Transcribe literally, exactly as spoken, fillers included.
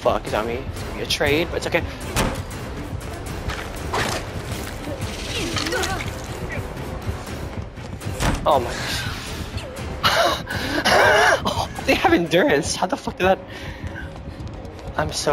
fuck is on me? It's gonna be a trade, but it's okay. Oh my gosh. Oh, they have endurance. How the fuck did that? I'm so